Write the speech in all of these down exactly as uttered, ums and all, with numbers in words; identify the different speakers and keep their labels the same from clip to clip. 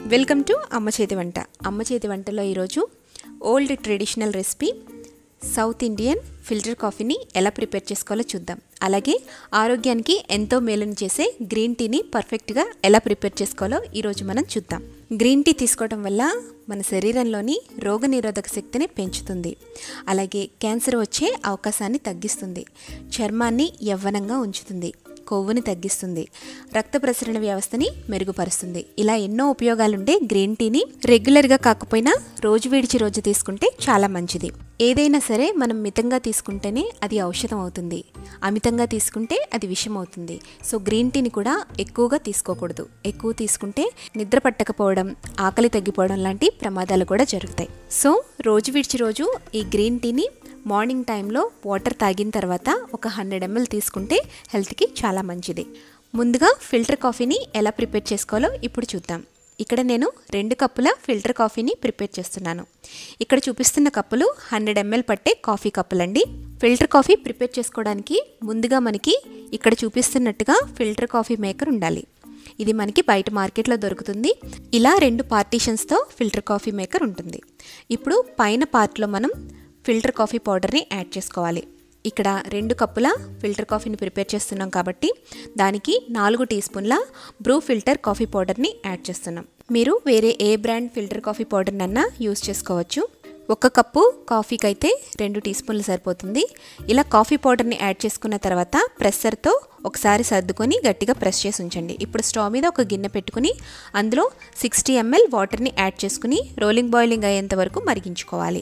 Speaker 1: Welcome to అమ్మ చేతి వంట. అమ్మ చేతి వంటలో ఈరోజు old traditional recipe south Indian filter కాఫీని ఎలా ప్రిపేర్ చేసుకోవాలో చూద్దాం. అలాగే ఆరోగ్యానికి ఎంతో మేలుని చేసే గ్రీన్ టీని పర్ఫెక్ట్గా ఎలా ప్రిపేర్ చేసుకోవాలో ఈరోజు మనం చూద్దాం. గ్రీన్ టీ తీసుకోవడం వల్ల మన శరీరంలోని రోగనిరోధక శక్తిని పెంచుతుంది. అలాగే క్యాన్సర్ వచ్చే అవకాశాన్ని తగ్గిస్తుంది. చర్మాన్ని యవ్వనంగా ఉంచుతుంది. కొవ్వుని తగ్గిస్తుంది. రక్త ప్రసరణ వ్యవస్థని మెరుగుపరుస్తుంది. ఇలా ఎన్నో ఉపయోగాలుండే గ్రీన్ టీని రెగ్యులర్గా కాకపోయినా రోజు విడిచి రోజు తీసుకుంటే చాలా మంచిది. ఏదైనా సరే మనం మితంగా తీసుకుంటేనే అది ఔషధం అవుతుంది. అమితంగా తీసుకుంటే అది విషం అవుతుంది. సో గ్రీన్ టీని కూడా ఎక్కువగా తీసుకోకూడదు. ఎక్కువ తీసుకుంటే నిద్ర పట్టకపోవడం, ఆకలి తగ్గిపోవడం లాంటి ప్రమాదాలు కూడా జరుగుతాయి. సో రోజు విడిచి రోజు ఈ గ్రీన్ టీని మార్నింగ్ టైంలో వాటర్ తాగిన తర్వాత ఒక హండ్రెడ్ ఎంఎల్ తీసుకుంటే హెల్త్కి చాలా మంచిది. ముందుగా ఫిల్టర్ కాఫీని ఎలా ప్రిపేర్ చేసుకోవాలో ఇప్పుడు చూద్దాం. ఇక్కడ నేను రెండు కప్పుల ఫిల్టర్ కాఫీని ప్రిపేర్ చేస్తున్నాను. ఇక్కడ చూపిస్తున్న కప్పులు హండ్రెడ్ ఎంఎల్ పట్టే కాఫీ కప్పులండి. ఫిల్టర్ కాఫీ ప్రిపేర్ చేసుకోవడానికి ముందుగా మనకి ఇక్కడ చూపిస్తున్నట్టుగా ఫిల్టర్ కాఫీ మేకర్ ఉండాలి. ఇది మనకి బయట మార్కెట్లో దొరుకుతుంది. ఇలా రెండు పార్టీషన్స్తో ఫిల్టర్ కాఫీ మేకర్ ఉంటుంది. ఇప్పుడు పైన పార్ట్లో మనం ఫిల్టర్ కాఫీ పౌడర్ని యాడ్ చేసుకోవాలి. ఇక్కడ రెండు కప్పుల ఫిల్టర్ కాఫీని ప్రిపేర్ చేస్తున్నాం కాబట్టి దానికి నాలుగు టీ స్పూన్ల బ్రూ ఫిల్టర్ కాఫీ పౌడర్ని యాడ్ చేస్తున్నాం. మీరు వేరే ఏ బ్రాండ్ ఫిల్టర్ కాఫీ పౌడర్నన్నా యూస్ చేసుకోవచ్చు. ఒక కప్పు కాఫీకి అయితే రెండు టీ స్పూన్లు సరిపోతుంది. ఇలా కాఫీ పౌడర్ని యాడ్ చేసుకున్న తర్వాత ప్రెస్సర్తో ఒకసారి సర్దుకొని గట్టిగా ప్రెస్ చేసి ఉంచండి. ఇప్పుడు స్టవ్ మీద ఒక గిన్నె పెట్టుకుని అందులో సిక్స్టీ ఎంఎల్ వాటర్ని యాడ్ చేసుకుని రోలింగ్ బాయిలింగ్ అయ్యేంత వరకు మరిగించుకోవాలి.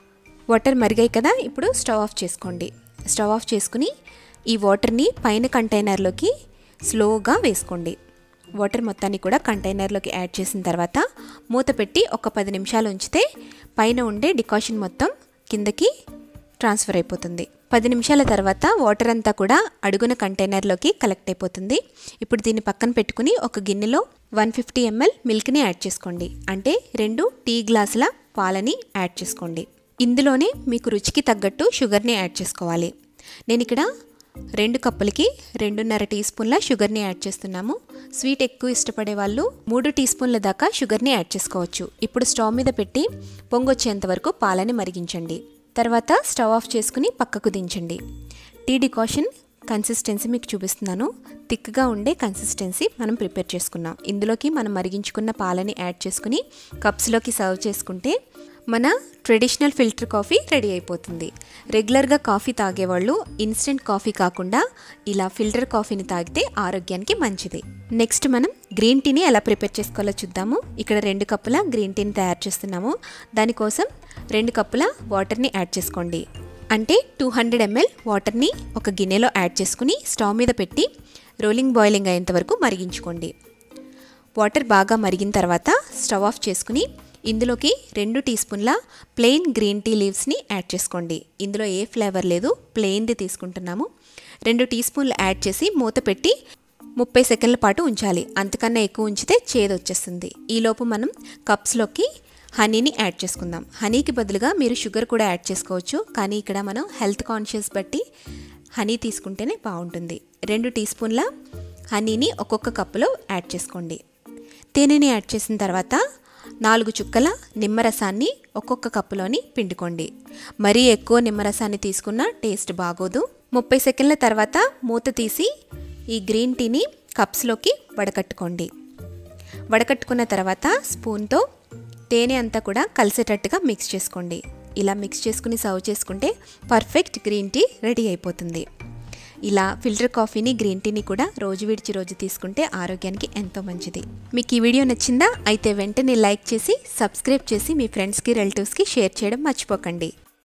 Speaker 1: వాటర్ మరిగాయి కదా, ఇప్పుడు స్టవ్ ఆఫ్ చేసుకోండి. స్టవ్ ఆఫ్ చేసుకుని ఈ వాటర్ని పైన కంటైనర్లోకి స్లోగా వేసుకోండి. వాటర్ మొత్తాన్ని కూడా కంటైనర్లోకి యాడ్ చేసిన తర్వాత మూత పెట్టి ఒక పది నిమిషాలు ఉంచితే పైన ఉండే డికాషన్ మొత్తం కిందకి ట్రాన్స్ఫర్ అయిపోతుంది. పది నిమిషాల తర్వాత వాటర్ అంతా కూడా అడుగున కంటైనర్లోకి కలెక్ట్ అయిపోతుంది. ఇప్పుడు దీన్ని పక్కన పెట్టుకుని ఒక గిన్నెలో వన్ ఫిఫ్టీ ఎంఎల్ మిల్క్ని యాడ్ చేసుకోండి. అంటే రెండు టీ గ్లాసుల పాలని యాడ్ చేసుకోండి. ఇందులోనే మీకు రుచికి తగ్గట్టు షుగర్ని యాడ్ చేసుకోవాలి. నేను ఇక్కడ రెండు కప్పులకి రెండున్నర టీ స్పూన్ల షుగర్ని యాడ్ చేస్తున్నాము. స్వీట్ ఎక్కువ ఇష్టపడే వాళ్ళు మూడు టీ స్పూన్ల దాకా షుగర్ని యాడ్ చేసుకోవచ్చు. ఇప్పుడు స్టవ్ మీద పెట్టి పొంగొచ్చేంత వరకు పాలని మరిగించండి. తర్వాత స్టవ్ ఆఫ్ చేసుకుని పక్కకు దించండి. టీ డికాషన్ కన్సిస్టెన్సీ మీకు చూపిస్తున్నాను. థిక్గా ఉండే కన్సిస్టెన్సీ మనం ప్రిపేర్ చేసుకున్నాం. ఇందులోకి మనం మరిగించుకున్న పాలని యాడ్ చేసుకుని కప్స్లోకి సర్వ్ చేసుకుంటే మన ట్రెడిషనల్ ఫిల్టర్ కాఫీ రెడీ అయిపోతుంది. రెగ్యులర్గా కాఫీ తాగేవాళ్ళు ఇన్స్టెంట్ కాఫీ కాకుండా ఇలా ఫిల్టర్ కాఫీని తాగితే ఆరోగ్యానికి మంచిది. నెక్స్ట్ మనం గ్రీన్ టీని ఎలా ప్రిపేర్ చేసుకోవాలో చూద్దాము. ఇక్కడ రెండు కప్పుల గ్రీన్ టీని తయారు చేస్తున్నాము. దానికోసం రెండు కప్పుల వాటర్ని యాడ్ చేసుకోండి. అంటే టూ హండ్రెడ్ ఎంఎల్ వాటర్ని ఒక గిన్నెలో యాడ్ చేసుకుని స్టవ్ మీద పెట్టి రోలింగ్ బాయిలింగ్ అయ్యేంత వరకు మరిగించుకోండి. వాటర్ బాగా మరిగిన తర్వాత స్టవ్ ఆఫ్ చేసుకుని ఇందులోకి రెండు టీ స్పూన్ల ప్లెయిన్ గ్రీన్ టీ లీవ్స్ని యాడ్ చేసుకోండి. ఇందులో ఏ ఫ్లేవర్ లేదు, ప్లెయిన్ది తీసుకుంటున్నాము. రెండు టీ స్పూన్లు యాడ్ చేసి మూత పెట్టి ముప్పై సెకండ్ల పాటు ఉంచాలి. అంతకన్నా ఎక్కువ ఉంచితే చేదు వచ్చేస్తుంది. ఈలోపు మనం కప్స్లోకి హనీని యాడ్ చేసుకుందాం. హనీకి బదులుగా మీరు షుగర్ కూడా యాడ్ చేసుకోవచ్చు. కానీ ఇక్కడ మనం హెల్త్ కాన్షియస్ బట్టి హనీ తీసుకుంటేనే బాగుంటుంది. రెండు టీ స్పూన్ల హనీని ఒక్కొక్క కప్పులో యాడ్ చేసుకోండి. తేనెని యాడ్ చేసిన తర్వాత నాలుగు చుక్కల నిమ్మరసాన్ని ఒక్కొక్క కప్పులోని పిండుకోండి. మరీ ఎక్కువ నిమ్మరసాన్ని తీసుకున్న టేస్ట్ బాగోదు. ముప్పై సెకండ్ల తర్వాత మూత తీసి ఈ గ్రీన్ టీని కప్స్లోకి వడకట్టుకోండి. వడకట్టుకున్న తర్వాత స్పూన్తో తేనె అంతా కూడా కలిసేటట్టుగా మిక్స్ చేసుకోండి. ఇలా మిక్స్ చేసుకుని సర్వ్ చేసుకుంటే పర్ఫెక్ట్ గ్రీన్ టీ రెడీ అయిపోతుంది. ఇలా ఫిల్టర్ కాఫీని గ్రీన్ టీని కూడా రోజు విడిచి రోజు తీసుకుంటే ఆరోగ్యానికి ఎంతో మంచిది. మీకు ఈ వీడియో నచ్చిందా? అయితే వెంటనే లైక్ చేసి సబ్స్క్రైబ్ చేసి మీ ఫ్రెండ్స్కి రిలేటివ్స్కి షేర్ చేయడం మర్చిపోకండి.